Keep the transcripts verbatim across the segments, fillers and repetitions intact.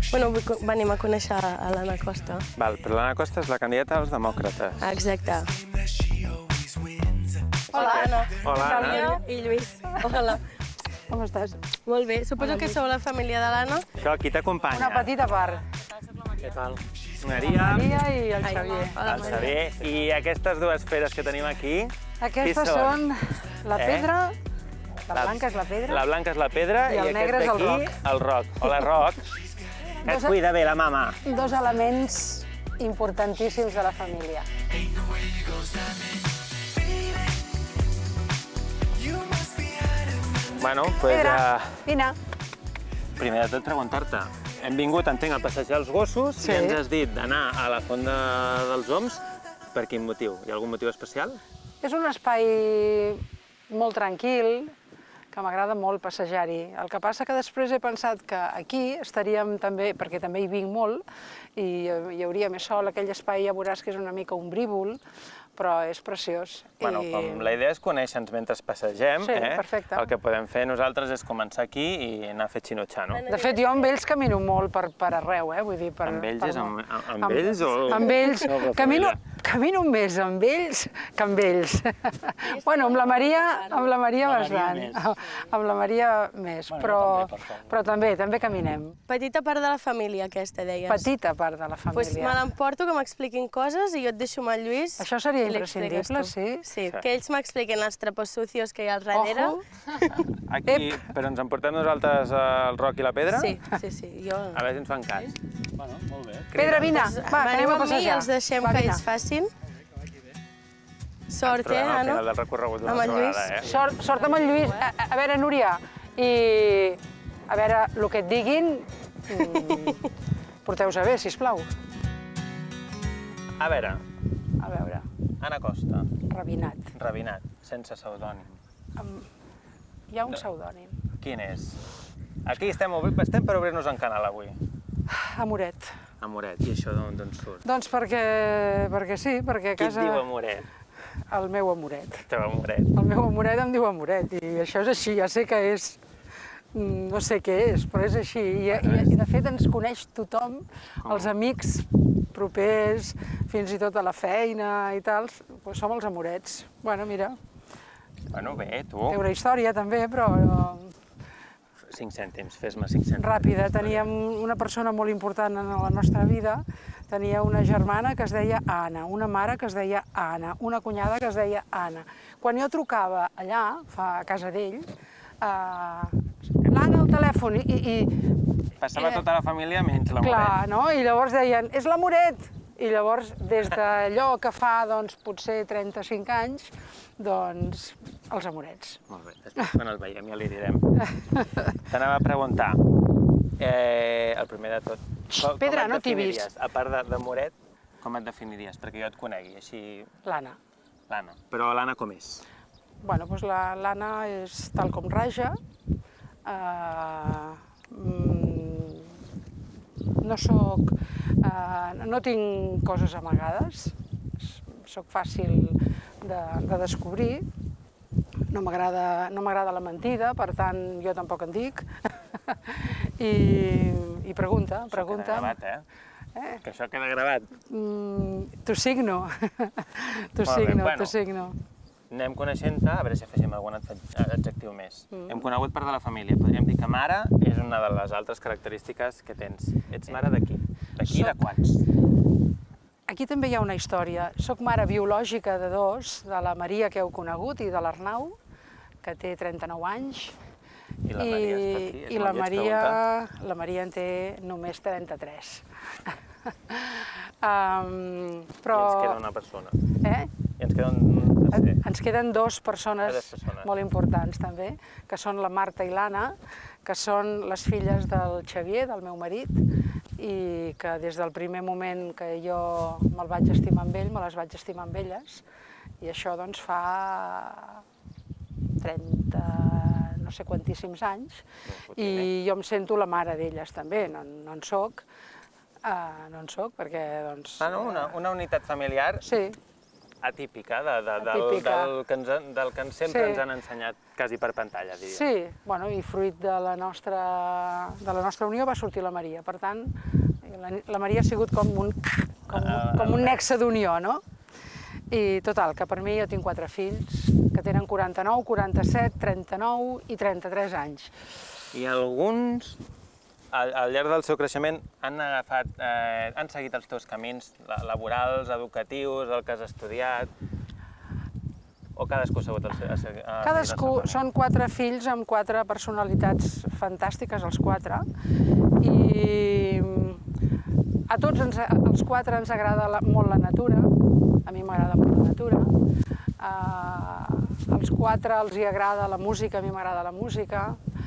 Bueno, venim a conèixer a l'Anna Costa. Val, però l'Anna Costa és la candidata dels demòcrates. Exacte. Hola, Anna. Hola, Anna. I Lluís. Hola. Com estàs? Molt bé. Suposo que sou la família de l'Anna. Això, qui t'acompanya? Una petita part. Què tal? Maria. Maria i el Xavier. El Xavier. I aquestes dues feres que tenim aquí, Aquestes són la pedra, la blanca és la pedra. La blanca és la pedra I el negre és el d'aquí, el roc. Hola, Roc. Que et cuida bé la mama. Dos elements importantíssims de la família. Bueno, doncs... Pedra, vine. Primer de tot, preguntar-te. Hem vingut, entenc, a passejar els gossos i ens has dit d'anar a la Font dels Oms. Per quin motiu? Hi ha algun motiu especial? És un espai molt tranquil, que m'agrada molt passejar-hi. El que passa que després he pensat que aquí estaríem també, perquè també hi vinc molt, i hi hauria més sol, aquell espai ja veuràs que és una mica ombrívol, però és preciós. Bueno, com la idea és conèixer-nos mentre passegem, eh? Perfecte. El que podem fer nosaltres és començar aquí i anar a fer xinutxar, no? De fet, jo amb ells camino molt per arreu, eh? Vull dir, per... Amb ells és amb ells o...? Amb ells. Camino més amb ells que amb ells. Bueno, amb la Maria, amb la Maria bastant. Amb la Maria més, però també, també caminem. Petita part de la família, aquesta, deies. Petita part de la família. Doncs me l'emporto, que m'expliquin coses i jo et deixo amb el Lluís. Això seria imprescindible, sí. Sí, que ells m'expliquen els trapos sucios que hi ha al darrere. Aquí, però ens emportem nosaltres el roc i la pedra? Sí, sí, sí. A veure si ens fan cas. Bueno, molt bé. Pedra, vine, va, que anem a passejar. I els deixem que ells facin. Sort, eh, Anna? Al final del recorregut una altra vegada, eh? Sort amb el Lluís. A veure, Núria, i a veure, el que et diguin, porteu-se bé, sisplau. A veure. A veure. Anna Costa. Rabinat. Rabinat, sense pseudònim. Hi ha un pseudònim. Quin és? Aquí estem per obrir-nos en canal avui. Amoret. Amoret. I això d'on surt? Doncs perquè sí, perquè a casa... Qui et diu Amoret? El meu Amoret. El teu Amoret. El meu Amoret em diu Amoret, i això és així, ja sé que és... No sé què és, però és així. I de fet ens coneix tothom, els amics propers, fins i tot a la feina i tal, som els Amorets. Bueno, mira. Bueno, bé, tu. Té una història també, però... Cinc cèntims, fes-me cinc cèntims. Ràpida. Teníem una persona molt important en la nostra vida. Tenia una germana que es deia Anna, una mare que es deia Anna, una cunyada que es deia Anna. Quan jo trucava allà, a casa d'ell, l'Anna al telèfon i... Passava tota la família menys l'Amoret. Clar, no? I llavors deien, és l'Amoret! I llavors, des d'allò que fa, doncs, potser trenta-cinc anys, doncs, els Amorets. Molt bé, després quan el veiem ja li direm. T'anava a preguntar, el primer de tot, Pedra, no t'hi vist. A part d'Amoret, com et definiries? Perquè jo et conegui, així... L'Anna. L'Anna. Però l'Anna com és? Bueno, doncs l'Anna és tal com raja. No soc... No tinc coses amagades. Soc fàcil de descobrir. No m'agrada la mentida, per tant, jo tampoc en dic. I pregunta, pregunta. Això queda gravat, eh? Que això queda gravat. T'ho signo. T'ho signo, t'ho signo. Anem coneixent-te, a veure si afegim algun adjectiu més. Hem conegut part de la família. Podríem dir que mare és una de les altres característiques que tens. Ets mare d'aquí? D'aquí de quants? Aquí també hi ha una història. Soc mare biològica de dos, de la Maria que heu conegut i de l'Arnau, que té trenta-nou anys. I la Maria està aquí? I la Maria, la Maria en té només trenta-tres. Però... I ens queda una persona. Eh? I ens queda un tercer. Ens queden dues persones molt importants també, que són la Marta i l'Anna, que són les filles del Xavier, del meu marit, i que des del primer moment que jo me'l vaig estimar amb ell, me les vaig estimar amb elles, i això doncs fa trenta, no sé quantíssims anys, i jo em sento la mare d'elles també, no en soc, no en soc perquè doncs... Ah, no? Una unitat familiar? Sí. atípica, del que sempre ens han ensenyat quasi per pantalla, diria. Sí, bueno, i fruit de la nostra unió va sortir la Maria. Per tant, la Maria ha sigut com un nexe d'unió, no? I total, que per mi jo tinc quatre fills que tenen quaranta-nou, quaranta-set, trenta-nou i trenta-tres anys. I alguns, al llarg del seu creixement, han agafat, han seguit els teus camins laborals, educatius, el que has estudiat, o cadascú ha seguit el seu camí? Cadascú, són quatre fills amb quatre personalitats fantàstiques, els quatre, i a tots els quatre ens agrada molt la natura, a mi m'agrada molt la natura, als quatre els hi agrada la música, a mi m'agrada la música,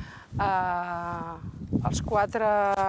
els quatre...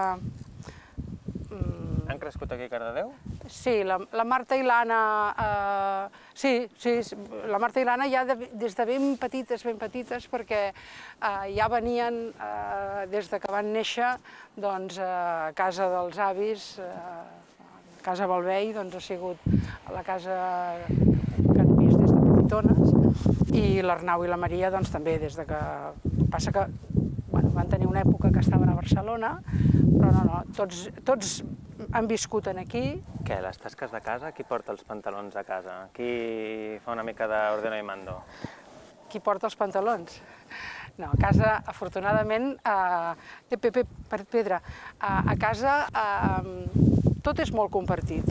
Han crescut aquí a Cardedeu? Sí, la Marta i l'Anna... Sí, sí, la Marta i l'Anna ja des de ben petites, ben petites, perquè ja venien, des de que van néixer, doncs a casa dels avis, a casa Balvei, doncs ha sigut la casa que han vist des de petitones, i l'Arnau i la Maria, doncs també des de que... Passa que van tenir una època que estaven a Barcelona, però no, no, tots han viscut aquí. Què, les tasques de casa? Qui porta els pantalons a casa? Qui fa una mica d'ordeno i mando? Qui porta els pantalons? No, a casa, afortunadament, Pedra, a casa tot és molt compartit.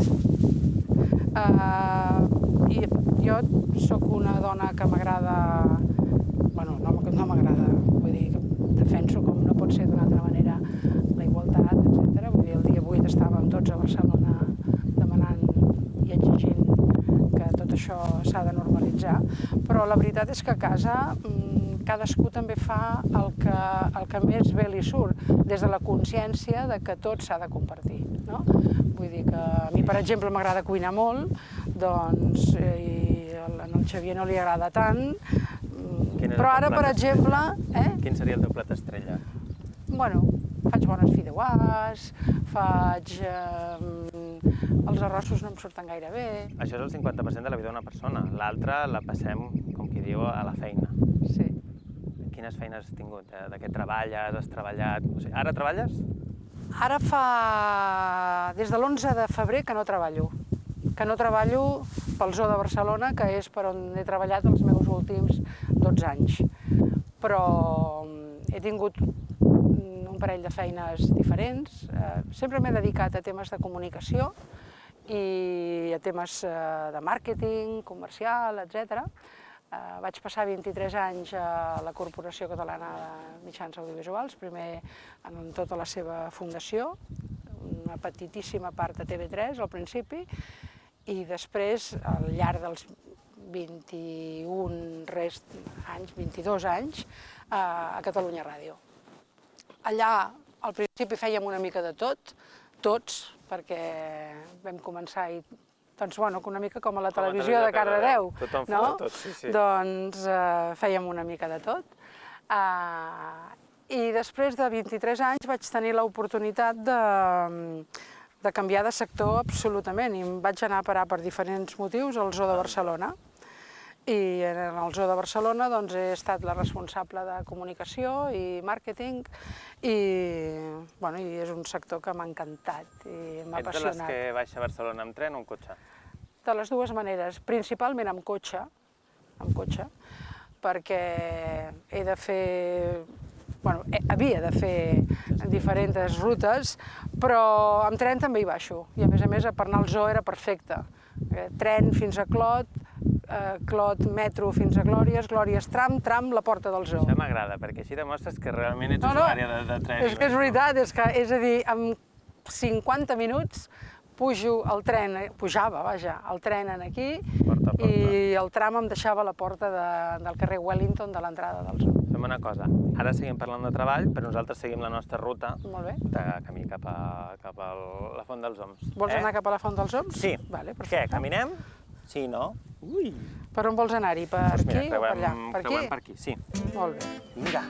Jo soc una dona que m'agrada, bueno, no m'agrada, vull dir, defenso com no pot ser d'una altra manera la igualtat, etcètera. Vull dir, el dia vuit estàvem tots a Barcelona demanant i exigint que tot això s'ha de normalitzar, però la veritat és que a casa cadascú també fa el que més bé li surt, des de la consciència que tot s'ha de compartir. Vull dir que a mi, per exemple, m'agrada cuinar molt, doncs al Xavier no li agrada tant, però ara, per exemple... Quin seria el teu plat estrella? Bueno, faig bones fideuàs, faig... els arrossos no em surten gaire bé. Això és el cinquanta per cent de la vida d'una persona, l'altra la passem, com qui diu, a la feina. Sí. Quines feines has tingut? De què treballes? Has treballat? Ara treballes? Ara fa... des de l'onze de febrer que no treballo. Que no treballo pel Zoo de Barcelona, que és per on he treballat els meus últims dotze anys. Però he tingut un parell de feines diferents. Sempre m'he dedicat a temes de comunicació i a temes de màrqueting, comercial, etcètera. Vaig passar vint-i-tres anys a la Corporació Catalana de Mitjans Audiovisuals, primer en tota la seva fundació, una petitíssima part a T V tres al principi, i després, al llarg dels vint-i-un anys, vint-i-dos anys, a Catalunya Ràdio. Allà, al principi, fèiem una mica de tot, tots, perquè vam començar i doncs, bueno, una mica com a la televisió de Cardedeu. Tothom fa de tot, sí, sí. Doncs fèiem una mica de tot. I després de vint-i-tres anys vaig tenir l'oportunitat de canviar de sector absolutament i em vaig anar a parar per diferents motius al Zoo de Barcelona. I en el Zoo de Barcelona doncs he estat la responsable de comunicació i màrqueting i és un sector que m'ha encantat i m'ha apassionat. Ets de les que baixa a Barcelona amb tren o amb cotxe? De les dues maneres, principalment amb cotxe, amb cotxe, perquè he de fer, bueno, havia de fer diferents rutes, però amb tren també hi baixo i a més a més per anar al Zoo era perfecte. Tren fins a Clot, Clot, metro fins a Glòries, Glòries, tram, tram, la porta del Zoo. Això m'agrada, perquè així demostres que realment ets usuària de tren. És que és veritat, és a dir, en cinquanta minuts pujo el tren, pujava, vaja, el tren aquí i el tram em deixava a la porta del carrer Wellington de l'entrada del Zoo. Fem una cosa, ara seguim parlant de treball, però nosaltres seguim la nostra ruta de camí cap a la Font dels Oms. Vols anar cap a la Font dels Oms? Sí. Què, caminem? Sí, no? Ui! Per on vols anar-hi? Per aquí o per allà? Per aquí? Per aquí, sí. Molt bé. Vinga.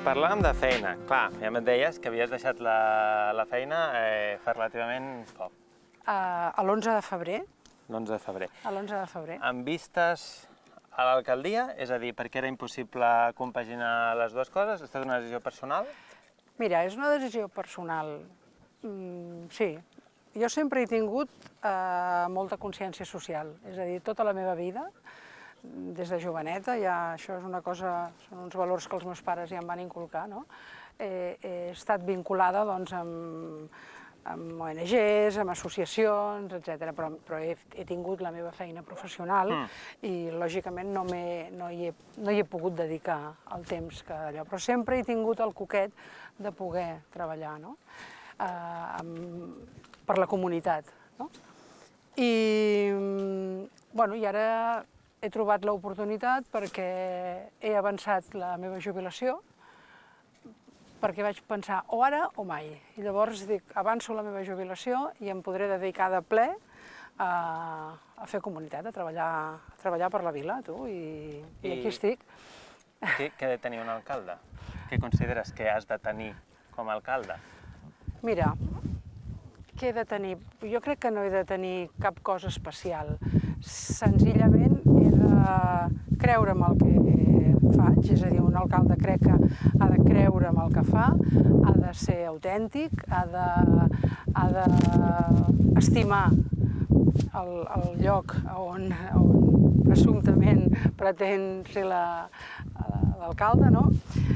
parlàvem de feina. Clar, ja em deies que havies deixat la, la feina eh, fa relativament poc. Uh, a l'onze de febrer. l'onze de febrer. A l'onze de febrer. Amb vistes a l'alcaldia, és a dir, perquè era impossible compaginar les dues coses? Ha estat una decisió personal? Mira, és una decisió personal. Mm, sí. Jo sempre he tingut eh, molta consciència social, és a dir, tota la meva vida, des de joveneta, ja això és una cosa, són uns valors que els meus pares ja em van inculcar, no? He, he estat vinculada doncs, amb, amb O N Ges, amb associacions, etcètera, però, però he, he tingut la meva feina professional mm. i, lògicament, no, no, hi he, no hi he pogut dedicar el temps que allò, però sempre he tingut el coquet de poder treballar, no? Eh, amb, per la comunitat, no? I, bueno, i ara he trobat l'oportunitat perquè he avançat la meva jubilació, perquè vaig pensar o ara o mai. I llavors dic, avanço la meva jubilació i em podré dedicar de ple a, a fer comunitat, a treballar, a treballar per la vila, tu, i, i, i aquí estic. Què, què ha de tenir un alcalde? Què consideres que has de tenir com a alcalde? Mira, què he de tenir? Jo crec que no he de tenir cap cosa especial. Senzillament he de creure en el que faig, és a dir, un alcalde crec que ha de creure en el que fa, ha de ser autèntic, ha de, ha de estimar el, el lloc on, on presumptament pretén ser l'alcalde, no?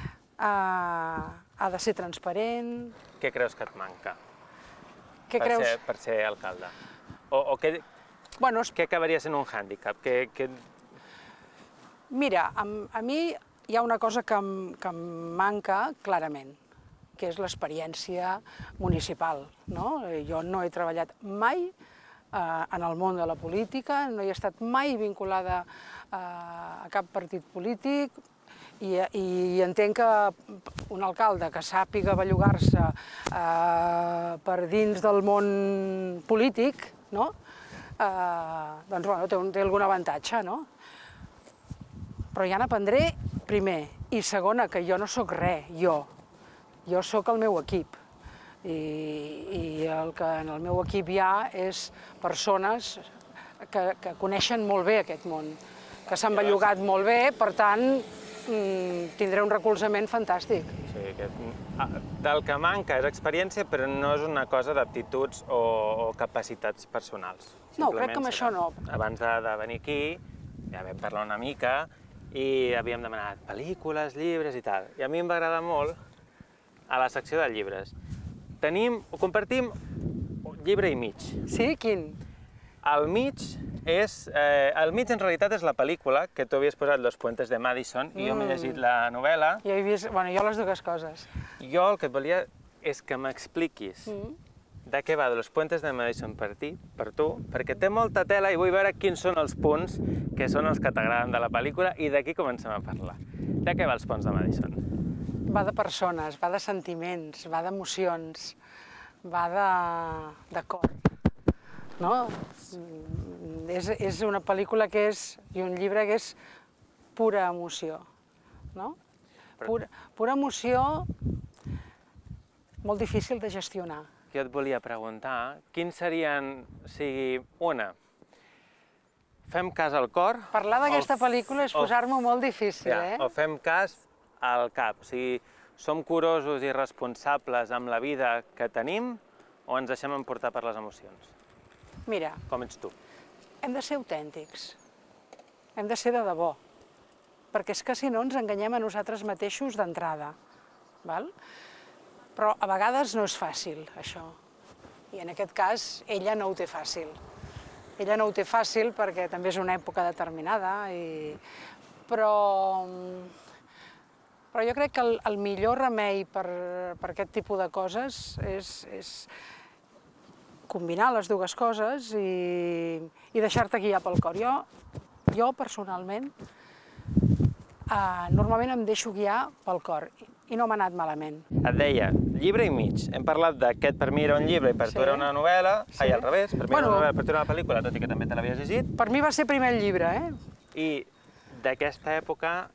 Ha, ha de ser transparent. Què creus que et manca? Què per, creus? ser, per ser alcalde? O, o què, bueno, es... què acabaria sent un hàndicap? Que, que... Mira, a, a mi hi ha una cosa que em, que em manca clarament, que és l'experiència municipal, no? Jo no he treballat mai eh, en el món de la política, no he estat mai vinculada eh, a cap partit polític, I, i entenc que un alcalde que sàpiga bellugar-se eh, per dins del món polític, no? eh, doncs bueno, té, un, té algun avantatge, no? Però ja n'aprendré, primer, i segona, que jo no sóc res, jo. Jo sóc el meu equip. I, i el que en el meu equip hi ha és persones que, que coneixen molt bé aquest món, que s'han bellugat molt bé, per tant, tindré un recolzament fantàstic. Sí, que, del que manca és experiència, però no és una cosa d'aptituds o, o capacitats personals. No, crec que amb això no. Abans de, de venir aquí, ja vam parlar una mica i havíem demanat pel·lícules, llibres i tal. I a mi em va agradar molt, a la secció de llibres, tenim, compartim un llibre i mig. Sí? Quin? Al mig és... Eh, el mig, en realitat, és la pel·lícula que tu havies posat, Los puentes de Madison, i jo m'he llegit la novel·la. Jo he vist... Bueno, jo les dues coses. Jo el que et volia és que m'expliquis mm. de què va de Los puentes de Madison per ti, per tu, perquè té molta tela i vull veure quins són els punts que són els que t'agraden de la pel·lícula i d'aquí comencem a parlar. De què va els ponts de Madison? Va de persones, va de sentiments, va d'emocions, va de, de cor. No? És, és una pel·lícula que és, i un llibre que és pura emoció, no? Pura, pura emoció molt difícil de gestionar. Jo et volia preguntar, quins serien, o sigui, una, fem cas al cor... Parlar d'aquesta pel·lícula és posar-m'ho molt difícil, ja, eh? O fem cas al cap, o sigui, som curosos i responsables amb la vida que tenim o ens deixem emportar per les emocions? Mira, com ets tu? Hem de ser autèntics, hem de ser de debò, perquè és que si no ens enganyem a nosaltres mateixos d'entrada, val? Però a vegades no és fàcil, això, i en aquest cas ella no ho té fàcil. Ella no ho té fàcil perquè també és una època determinada, i... però... però jo crec que el, el millor remei per, per aquest tipus de coses és... és combinar les dues coses i, i deixar-te guiar pel cor. Jo, jo personalment, eh, normalment em deixo guiar pel cor i no m'ha anat malament. Et deia, llibre i mig. Hem parlat de que per mi era un llibre i per sí. tu era una novel·la, sí. ai, al revés, per mi bueno, era una novel·la, per tu era una pel·lícula, tot i que també te l'havies llegit. Per mi va ser primer el llibre, eh? I d'aquesta època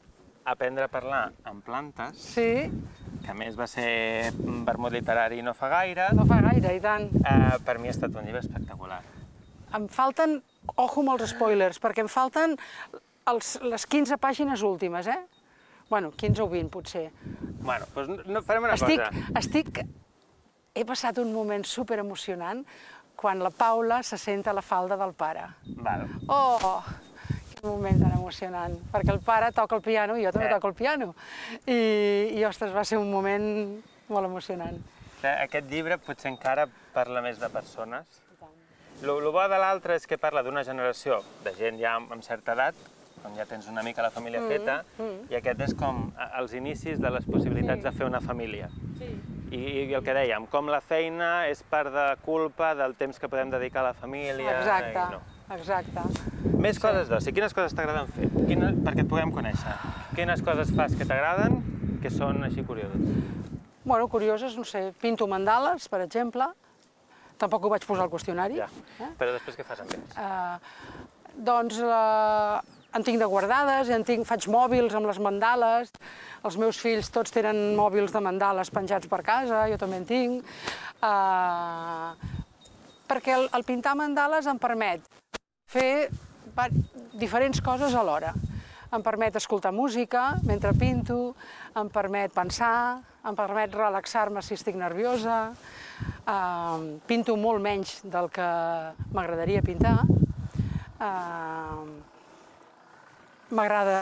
aprendre a parlar en plantes, Sí, que a més va ser vermut literari no fa gaire, no fa gaire, i tant. eh, per mi ha estat un llibre espectacular. Em falten, ojo amb els spoilers, perquè em falten els, les quinze pàgines últimes, eh? Bueno, quinze o vint, potser. Bueno, doncs no, farem una Estic, cosa. estic... He passat un moment super emocionant quan la Paula se senta a la falda del pare. Val. Oh, quin moment tan emocionant, perquè el pare toca el piano i jo també Eh. toco el piano. I, i, ostres, va ser un moment molt emocionant. Aquest llibre potser encara parla més de persones. El bo de l'altre és que parla d'una generació de gent ja amb certa edat, on ja tens una mica la família feta, i aquest és com els inicis de les possibilitats de fer una família. I, I el que dèiem, com la feina és part de culpa del temps que podem dedicar a la família. Exacte, i no. exacte. Més coses d'oci. Quines coses t'agraden fer? Quines, perquè et puguem conèixer. Quines coses fas que t'agraden, que són així curioses? Bueno, curioses, no sé, pinto mandales, per exemple. Tampoc ho vaig posar al qüestionari. Ja, però després què fas amb ells? Uh, doncs la... en tinc de guardades, en tinc, faig mòbils amb les mandales, els meus fills tots tenen mòbils de mandales penjats per casa, jo també en tinc, uh, perquè el, el pintar mandales em permet fer diferents coses alhora. Em permet escoltar música mentre pinto, em permet pensar, em permet relaxar-me si estic nerviosa, uh, pinto molt menys del que m'agradaria pintar, uh, m'agrada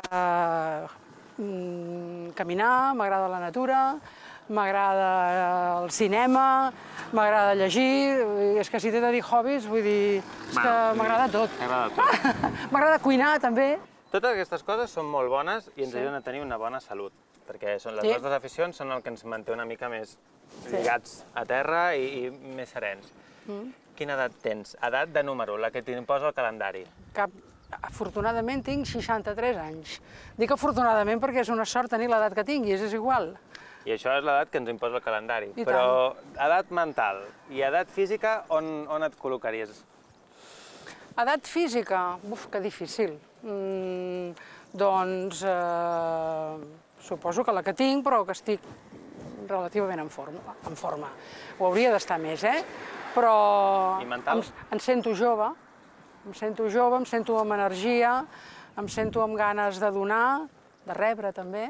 mm, caminar, m'agrada la natura, m'agrada el cinema, m'agrada llegir, és que si t'he de dir hobbies, vull dir, és que m'agrada tot. M'agrada tot. M'agrada cuinar, també. Totes aquestes coses són molt bones i ens ajuden a tenir una bona salut, perquè són les Sí. nostres aficions són el que ens manté una mica més lligats a terra i, i més serens. Mm. Quina edat tens? Edat de número, la que t'imposa el calendari. Cap... Afortunadament tinc seixanta-tres anys. Dic afortunadament perquè és una sort tenir l'edat que tinguis, és igual. I això és l'edat que ens imposa el calendari. I Però edat mental i edat física, on, on et col·locaries? Edat física? Uf, que difícil. Mm, doncs eh, suposo que la que tinc, però que estic relativament en forma. En forma. Ho hauria d'estar més, eh? Però I mental? em, em sento jove, em sento jove, em sento amb energia, em sento amb ganes de donar, de rebre també,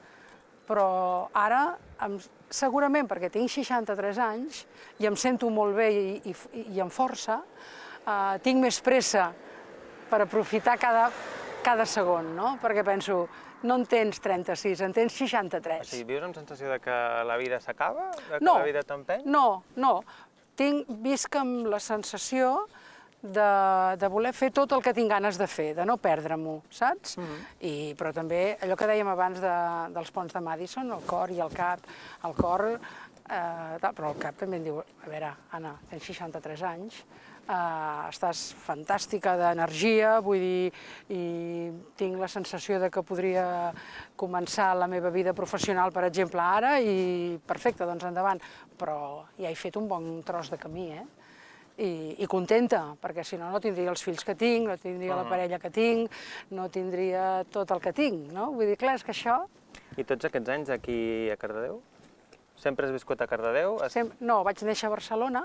però ara, em, segurament perquè tinc seixanta-tres anys i em sento molt bé i, i, i amb força, eh, tinc més pressa per aprofitar cada, cada segon, no? Perquè penso, no en tens trenta-sis, en tens seixanta-tres. O sigui, vius amb sensació de que la vida s'acaba? De que No. la vida t'empeny? No, no. Tinc, visc amb la sensació de, de voler fer tot el que tinc ganes de fer, de no perdre-m'ho, saps? Mm-hmm. I, però també allò que dèiem abans de, dels ponts de Madison, el cor i el cap. El cor, eh, tal, però el cap també em diu, a veure, Anna, tens seixanta-tres anys, eh, estàs fantàstica d'energia, vull dir, i tinc la sensació de que podria començar la meva vida professional, per exemple, ara, i perfecte, doncs endavant. Però ja he fet un bon tros de camí, eh? I, i contenta, perquè si no, no tindria els fills que tinc, no tindria la parella que tinc, no tindria tot el que tinc, no? Vull dir, clar, és que això... I tots aquests anys aquí a Cardedeu? Sempre has viscut a Cardedeu? Has... Sem... No, vaig néixer a Barcelona,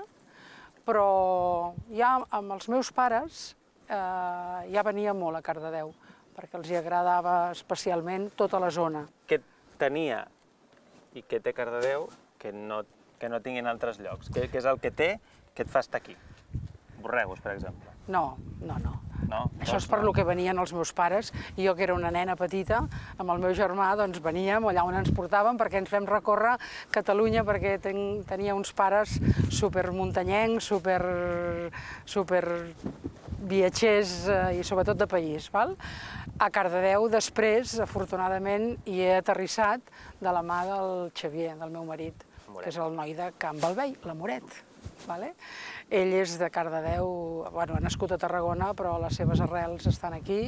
però ja amb els meus pares eh, ja venia molt a Cardedeu, perquè els hi agradava especialment tota la zona. Què tenia i què té Cardedeu que no, que no tinguin altres llocs? Què, què és el que té que et fa estar aquí? Borregos, per exemple. No, no, no. No? Això és per lo que venien els meus pares, i jo que era una nena petita, amb el meu germà, doncs veníem allà on ens portàvem perquè ens vam recórrer Catalunya, perquè ten, tenia uns pares supermuntanyencs, super, super viatgers eh, i sobretot de país. Val? A Cardedeu, després, afortunadament, hi he aterrissat de la mà del Xavier, del meu marit, Moret. que és el noi de Can Balvei, la Moret. Vale? Ell és de Cardedeu, bueno, ha nascut a Tarragona, però les seves arrels estan aquí,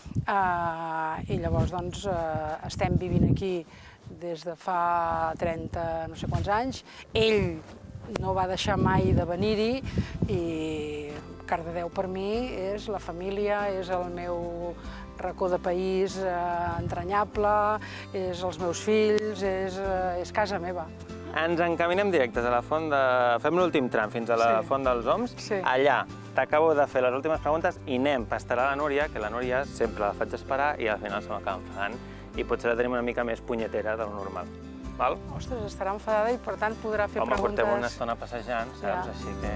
eh, i llavors doncs, eh, estem vivint aquí des de fa trenta no sé quants anys. Ell no va deixar mai de venir-hi i Cardedeu per mi és la família, és el meu racó de país entranyable, és els meus fills, és casa meva. Ens encaminem directes a la font de... Fem l'últim tram fins a la font dels Oms. Allà t'acabo de fer les últimes preguntes i anem pastarar la Núria, que la Núria sempre la faig esperar i al final se m'acaba enfadant. I potser la tenim una mica més punyetera del normal. Val? Ostres, estarà enfadada i per tant podrà fer preguntes... Home, portem una estona passejant, saps? Així que...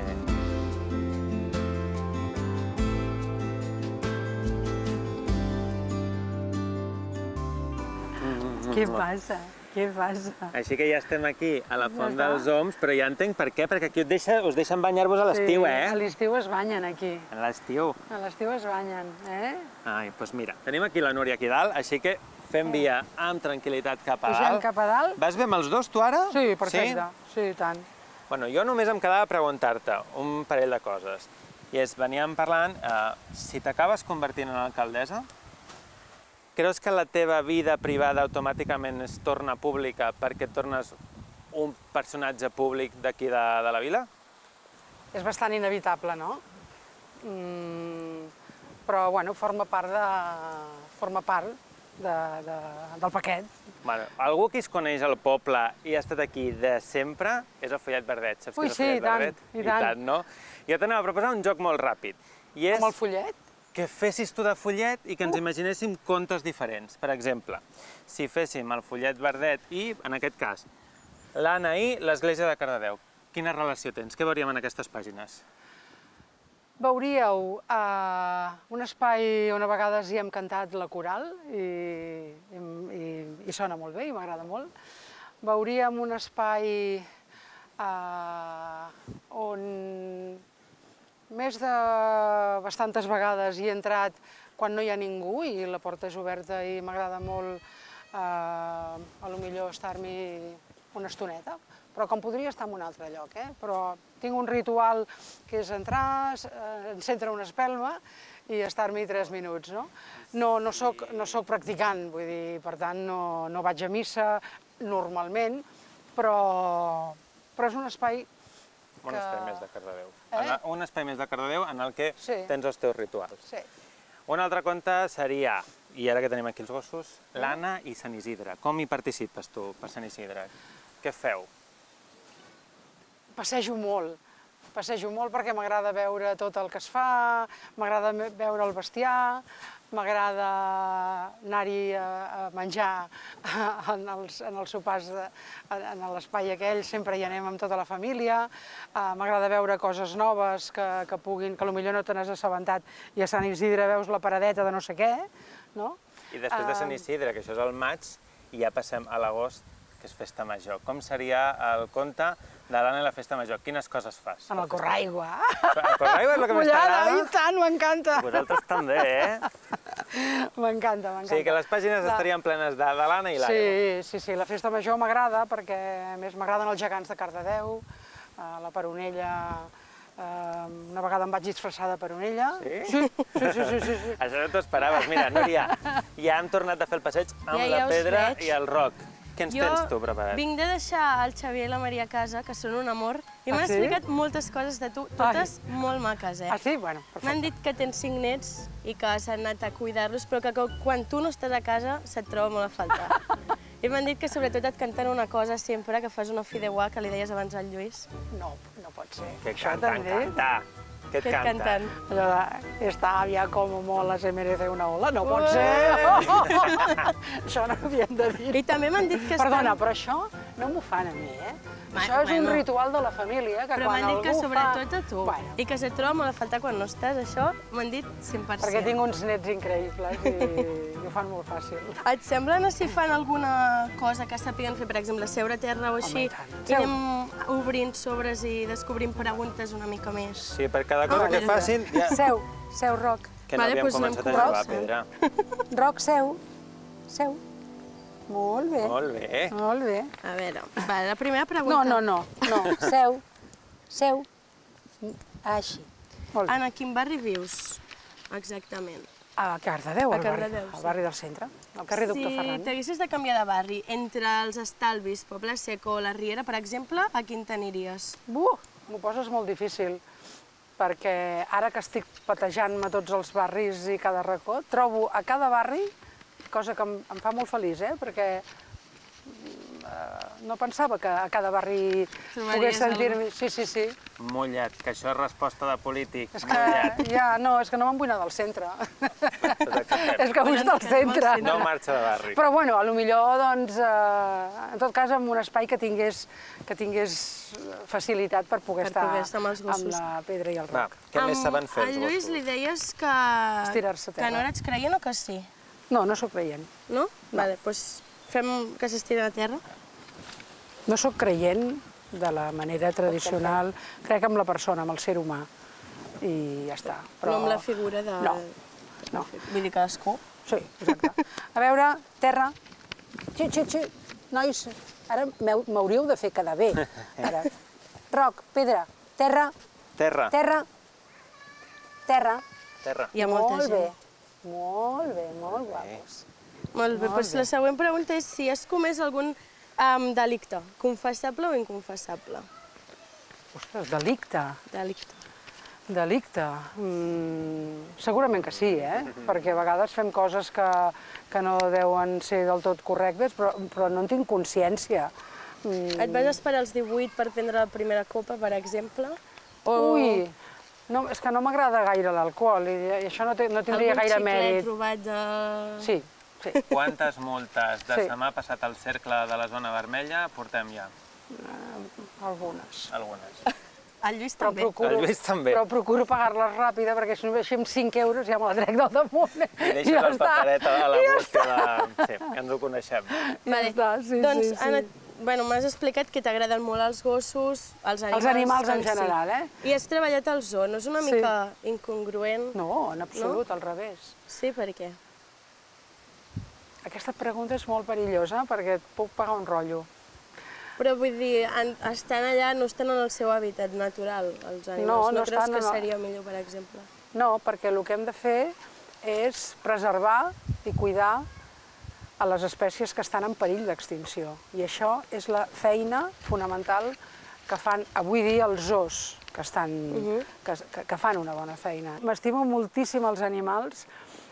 Què passa? Què passa? Així que ja estem aquí, a la font dels Oms, però ja entenc per què, perquè aquí us deixen banyar-vos a l'estiu, eh? Sí, a l'estiu es banyen, aquí. A l'estiu. A l'estiu es banyen, eh? Ai, doncs mira, tenim aquí la Núria aquí dalt, així que fem via amb tranquil·litat cap a dalt. Pugem cap a dalt. Vas bé amb els dos, tu, ara? Sí, perfecte. Sí, i tant. Bueno, jo només em quedava a preguntar-te un parell de coses. I és, veníem parlant, si t'acabes convertint en alcaldessa, creus que la teva vida privada automàticament es torna pública perquè et tornes un personatge públic d'aquí de, de la vila? És bastant inevitable, no? Mm, però, bueno, forma part, de, forma part de, de, del paquet. Bueno, algú que es coneix al poble i ha estat aquí de sempre és el Follet Verdet. Saps Ui, què és el sí, Follet i tant, Verdet? i tant. I tant, no? Jo t'anava a proposar un joc molt ràpid. I és... Amb el follet? Que fessis tu de follet i que ens imaginéssim contes diferents. Per exemple, si féssim el Follet Verdet i, en aquest cas, l'Anna i l'Església de Cardedeu. Quina relació tens? Què veuríem en aquestes pàgines? Veuríeu uh, un espai on a vegades hi hem cantat la coral i, i, i, i sona molt bé i m'agrada molt. Veuríem un espai uh, on més de bastantes vegades hi he entrat quan no hi ha ningú i la porta és oberta i m'agrada molt eh, a lo millor estar-m'hi una estoneta, però com podria estar en un altre lloc, eh? Però tinc un ritual que és entrar, eh, encendre una espelma i estar-m'hi tres minuts, no? No, no soc, no soc practicant, vull dir, per tant no, no vaig a missa normalment, però, però és un espai Un que... espai més de Cardedeu. Eh? Un espai més de Cardedeu en el que sí. tens els teus rituals. Sí. Un altre conte seria, i ara que tenim aquí els gossos, eh? l'Anna i Sant Isidre. Com hi participes tu per Sant Isidre? Què feu? Passejo molt. Passejo molt perquè m'agrada veure tot el que es fa, m'agrada veure el bestiar, m'agrada anar-hi a menjar en els, en els sopars, de, en l'espai aquell, sempre hi anem amb tota la família, m'agrada veure coses noves que, que puguin, que potser no te n'has assabentat, i a Sant Isidre veus la paradeta de no sé què, no? I després de Sant Isidre, que això és el maig, i ja passem a l'agost, que és festa major. Com seria el conte de l'Anna i la festa major? Quines coses fas? En el corraigua. El corraigua és el que més t'agrada? Mullada, i tant, m'encanta. Vosaltres també, eh? M'encanta, m'encanta. O sigui que les pàgines estarien plenes de l'Anna i l'Anna. Sí, sí, sí, la festa major m'agrada perquè, a més, m'agraden els gegants de Cardedeu, la Peronella. Una vegada em vaig disfressar de Peronella. Sí? Sí, sí, sí, sí, sí. Això no t'ho esperaves. Mira, Núria, ja hem tornat a fer el passeig amb Ja, la ja us Pedra veig. i el Roc. Què ens Jo tens tu preparat? vinc de deixar el Xavier i la Maria a casa, que són un amor, i m'han Ah, sí? explicat moltes coses de tu, totes molt maques, eh? Ah, sí? Bueno, perfecte. M'han dit que tens cinc nets i que s'han anat a cuidar-los, però que quan tu no estàs a casa se't troba molt a faltar. I m'han dit que sobretot et canten una cosa sempre, que fas una fideuà, que li deies abans al Lluís. No, no pot ser. Que Això canten, també. cantar. Què et Què et canten? canten? Allò de, esta àvia como mola se merece una ola. No pot ser. Això no havien de dir. I també m'han dit que Perdona, estan... però això no m'ho fan a mi, eh? Ma- Això és un bueno. ritual de la família, que Però quan m'han dit algú que fa... sobretot a tu, Bueno, i que se't troba molt a faltar quan no estàs, això m'han dit cent per cent. perquè tinc uns nets increïbles i, i ho fan molt fàcil. Et semblen si fan alguna cosa que sàpiguen fer, per exemple, seure a terra o així, i tant. i anem obrint sobres i descobrint preguntes una mica més? Sí, per cada cosa Ah, que vinga. facin... Ja... Seu, seu, Roc. Que no Vale, havíem doncs anem començat a jugar, començant. Pedra. Roc, seu. Seu. Molt bé. Molt bé. Molt bé. A veure, va, la primera No, pregunta. no, no, no. Seu. Seu. Així. Molt bé. En quin barri vius, exactament? A Cardedeu, A al barri, Cardedeu, al sí. barri del centre, al carrer Doctor Ferran. Si t'haguessis de canviar de barri entre els Estalvis, Poble Seco o la Riera, per exemple, a quin t'aniries? Buh, m'ho poses molt difícil. perquè ara que estic patejant-me tots els barris i cada racó, trobo a cada barri, cosa que em, em fa molt feliç, eh? perquè no pensava que a cada barri pogués sentir-me... Sí, sí, sí. Mullat, que això és resposta de polític. És que, ja, no, és que no me'n vull anar del centre. És que vull estar al centre. No marxa de barri. Però, bueno, potser, doncs, eh, en tot cas, en un espai que tingués, que tingués facilitat per poder Per estar poder estar amb els gossos. amb la pedra i el Va, roc. què més saben fer Al els Lluís gossos? li deies que, Estirar-se a terra. que no eres creient o que sí? No, no sóc creient. No? Vale, doncs fem que s'estira a terra. No sóc creient de la manera tradicional, crec amb la persona, amb el ser humà, i ja està. Però... No amb la figura de... No, no. Vull dir, cadascú. Sí, exacte. A veure, terra. Xi, xi, xi. Nois, ara m'heu- m'hauríeu de fer quedar bé. Ara. Roc, pedra, terra, Terra. terra, terra. Terra. Hi ha molta Molt gent. bé, molt bé, molt guapos. Molt bé, Molt doncs bé. la següent pregunta és si has comès algun um, delicte, confessable o inconfessable? Ostres, delicte. Delicte. Delicte? Mm, segurament que sí, eh? Perquè a vegades fem coses que, que no deuen ser del tot correctes, però, però no en tinc consciència. Mm. Et vas esperar als divuit per prendre la primera copa, per exemple? O Ui, no, és que no m'agrada gaire l'alcohol i i això no, té, no tindria algun gaire xiclet mèrit. trobat de... Sí, sí. Quantes multes de Sí. se m'ha passat al cercle de la zona vermella portem ja? Algunes. Algunes. El Lluís Però també. procuro, El Lluís també. però procuro pagar-les ràpida, perquè si no així amb cinc euros ja me la trec del damunt. I deixes el paperet a la bústia de... Sí, ja ens ho coneixem. Vale. està, sí, doncs, sí, sí. Anna, bueno, m'has explicat que t'agraden molt els gossos, els animals... Els animals en si. general, eh? I has treballat al zoo, no és una Sí. mica incongruent? No, en absolut, al revés. Sí, per què? Aquesta pregunta és molt perillosa perquè et puc pagar un rotllo. Però vull dir, en, estan allà, no estan en el seu hàbitat natural, els animals. No, no creus estan que en el- seria millor, per exemple? No, perquè el que hem de fer és preservar i cuidar a les espècies que estan en perill d'extinció. I això és la feina fonamental que fan avui dia els zoos, que, estan, que, que, que fan una bona feina. M'estimo moltíssim els animals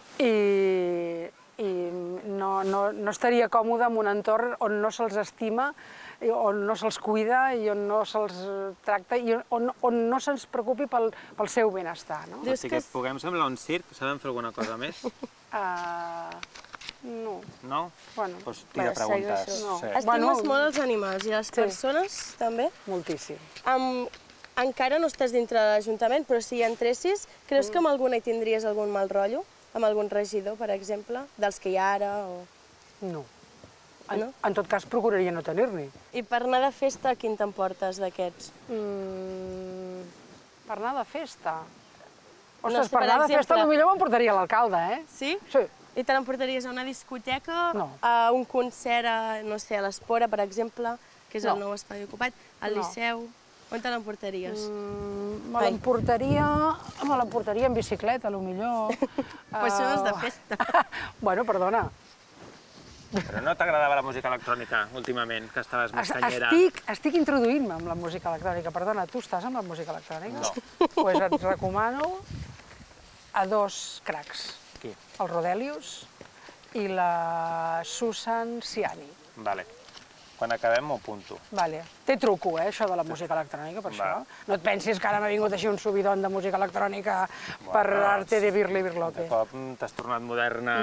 i, i no, no, no estaria còmode en un entorn on no se'ls estima, i on no se'ls cuida i on no se'ls tracta i on, on no se'ns preocupi pel, pel seu benestar. No? O sigui que et puguem semblar un circ, sabem fer alguna cosa més? Uh, no. No? Bueno, Doncs tira va, segueix preguntes. això. No. Sí. Estimes Bueno, molt els animals i les sí. persones, també? Moltíssim. Um, encara no estàs dintre de l'Ajuntament, però si hi entressis, creus que amb alguna hi tindries algun mal rotllo? Amb algun regidor, per exemple, dels que hi ha ara? O... No. En, No? en tot cas, procuraria no tenir-n'hi. I per anar de festa, quin t'emportes d'aquests? Mm, per anar de festa? No Ostres, sé, per per anar de festa exemple- potser m'emportaria l'alcalde, eh? Sí? Sí. I te l'emportaries a una discoteca, No. a un concert, a, no sé, a l'Espora, per exemple, que és No. el nou espai ocupat, al No. Liceu? On te l'emportaries? Mm, me Ai. l'emportaria... Me l'emportaria en bicicleta, potser. Pues això no és de Ah, festa. Bueno, perdona. Però no t'agradava la música electrònica últimament, que estaves més Es- canyera? Estic, estic introduint-me amb la música electrònica. Perdona, tu estàs amb la música electrònica? No. Doncs pues et recomano a dos cracs, Qui? el Rodelius i la Susan Ciani. Vale. Quan acabem m'ho apunto. Vale. Té truco, eh, això de la música electrònica, per Va. això. No et pensis que ara m'ha vingut així un subidon de música electrònica per Bueno, arte de birli De birlote. cop t'has tornat moderna,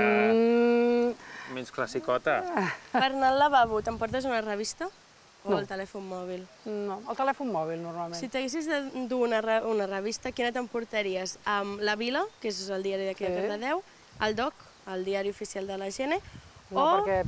Mm, menys classicota. Per anar al lavabo, t'emportes una revista? O No. el telèfon mòbil? no, el telèfon mòbil, normalment. Si t'haguessis de dur una, re- una revista, quina t'emportaries? Amb La Vila, que és el diari d'aquí de Sí. Cardedeu, el D O C, el diari oficial de la Gene, No, o perquè...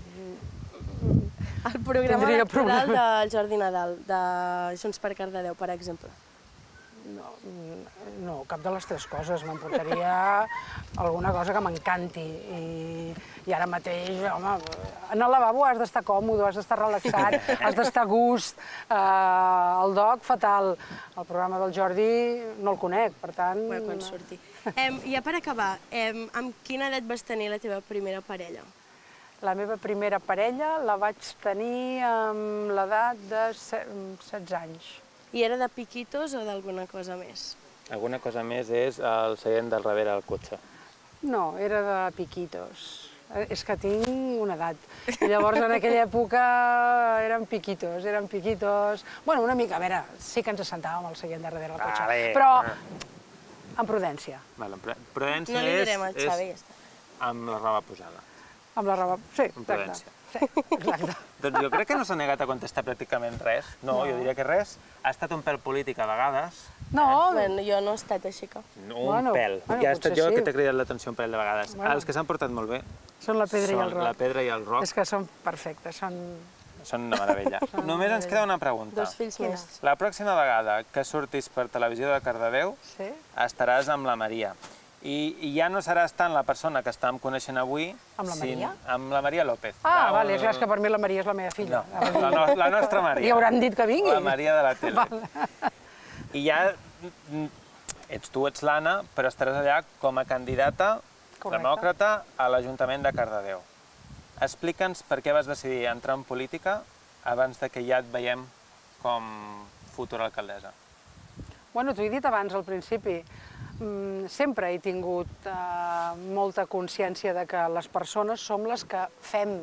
el programa tindria electoral problema. del Jordi Nadal, de Junts per Cardedeu, per exemple. No, mm, no, cap de les tres coses. M'emportaria alguna cosa que m'encanti. I, I ara mateix, home, en el lavabo has d'estar còmode, has d'estar relaxat, has d'estar a gust. Uh, el doc, fatal. El programa del Jordi no el conec, per tant... Bueno, quan surti. Em, I ja per acabar, em, amb quina edat vas tenir la teva primera parella? La meva primera parella la vaig tenir amb l'edat de se- setze anys. I era de piquitos o d'alguna cosa més? Alguna cosa més és el seient del darrere del cotxe. No, era de piquitos. És que tinc una edat. I llavors, en aquella època, eren piquitos, eren piquitos... Bueno, una mica, a veure, sí que ens assentàvem al seient darrere del cotxe, Vale. però amb prudència. Vale, prudència No li és, direm al Xavi, ja és està. amb la roba posada. Amb la roba... Sí, Amb exacte. prudència. Sí, exacte. Doncs jo crec que no s'ha negat a contestar pràcticament res. No, jo diria que res. Ha estat un pèl polític a vegades. No, Bueno, jo no he estat així que... Un Bueno, pèl. bueno, Ja ha estat potser jo sí. que t'he cridat l'atenció un pèl de vegades. Bueno. Els que s'han portat molt bé són la pedra i el són roc. la pedra i el roc. És que són perfectes, són... Són una meravella. Només ens queda una pregunta. Dos fills Quina? més. La pròxima vegada que surtis per televisió de Cardedeu Sí? estaràs amb la Maria. I, I ja no seràs tant la persona que estàvem coneixent avui... Amb la sin- Maria? Amb la Maria López. Ah, La- vale, és clar, és que per mi la Maria és la meva filla. No, la, no, la nostra Maria. I hauran dit que vingui. La Maria de la tele. Vale. I ja mm, ets tu, ets l'Anna, però estaràs allà com a candidata Correcte. demòcrata a l'Ajuntament de Cardedeu. Explica'ns per què vas decidir entrar en política abans de que ja et veiem com futura alcaldessa. Bueno, t'ho he dit abans, al principi. Mm, Sempre he tingut eh, molta consciència de que les persones som les que fem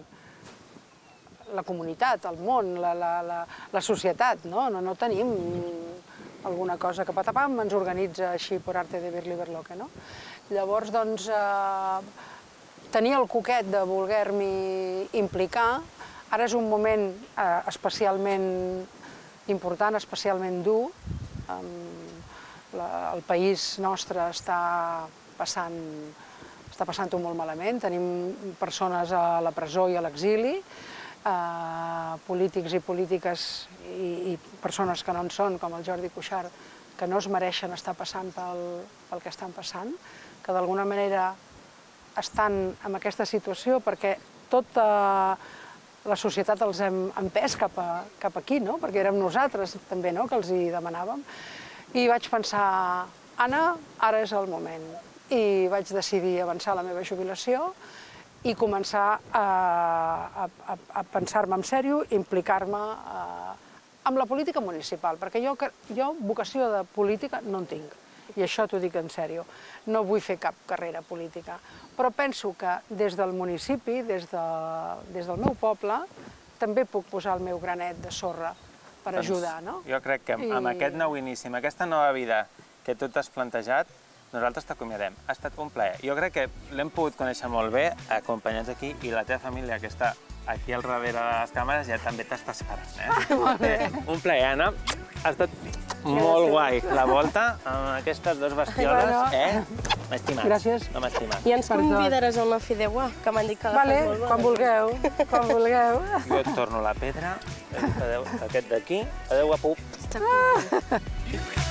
la comunitat, el món, la, la, la, la societat, no? No, no tenim alguna cosa que patapam ens organitza així per arte de Birli Berloque, no? Llavors, doncs, eh, tenia el coquet de voler-m'hi implicar. Ara és un moment eh, especialment important, especialment dur. Um, la, el país nostre està passant està passant-ho molt malament. Tenim persones a la presó i a l'exili, eh, polítics i polítiques i, i persones que no en són, com el Jordi Cuixart, que no es mereixen estar passant pel, pel que estan passant, que d'alguna manera estan en aquesta situació perquè tota la societat els hem empès cap, a, cap aquí, no? Perquè érem nosaltres també, no?, que els hi demanàvem. I vaig pensar, Anna, ara és el moment. I vaig decidir avançar la meva jubilació i començar a, a, a pensar-me en sèrio, implicar-me amb la política municipal, perquè jo, jo vocació de política no en tinc, i això t'ho dic en sèrio. No vull fer cap carrera política, però penso que des del municipi, des, de, des del meu poble, també puc posar el meu granet de sorra per Doncs ajudar, no? Jo crec que amb I- aquest nou inici, amb aquesta nova vida que tu t'has plantejat, nosaltres t'acomiadem. Ha estat un plaer. Jo crec que l'hem pogut conèixer molt bé, acompanyats aquí, i la teva família, que està aquí al darrere de les càmeres, ja també t'està esperant. Eh? Molt bé. Un plaer, Anna. Ha estat molt guai la volta amb aquestes dues bestioles. Bueno. Eh? M'ha estimat. Gràcies. No m'ha estimat. I ens Per tot. convidaràs a una fideuà, que m'han dit que Vale, agafes molt quan bona. vulgueu, quan vulgueu. Jo et torno la pedra, adeu, aquest d'aquí. Adeu, guapo. Està bé.